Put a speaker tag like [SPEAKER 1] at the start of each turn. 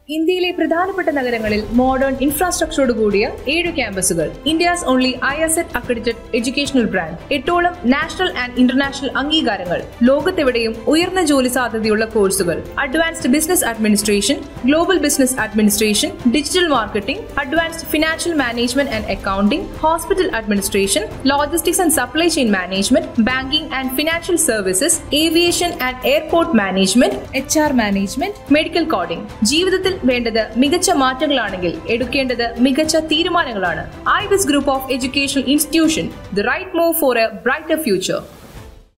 [SPEAKER 1] ഇന്ത്യയിലെ പ്രധാനപ്പെട്ട നഗരങ്ങളിൽ മോഡേൺ ഇൻഫ്രാസ്ട്രക്ചറോട് കൂടിയ 7 ക്യാമ്പസുകൾ. India's only IACET accredited educational brand. 8ഓളം നാഷണൽ ആൻഡ് ഇന്റർനാഷണൽ അംഗീകാരങ്ങൾ. ലോകത്തെവിടെയും ഉയർന്ന ജോലി സാധ്യതയുള്ള കോഴ്സുകൾ. Advanced business administration, global business administration, digital marketing, advanced financial management and accounting, hospital administration, logistics and supply chain management, banking and financial services, aviation and airport management, HR management, medical coding. ജീവിതത്തിൽ വേണ്ടത് മികച്ച മാറ്റങ്ങളാണെങ്കിൽ എടുക്കേണ്ടത് മികച്ച തീരുമാനങ്ങളാണ്. IBIS group of educational institution, the right move for A brighter future.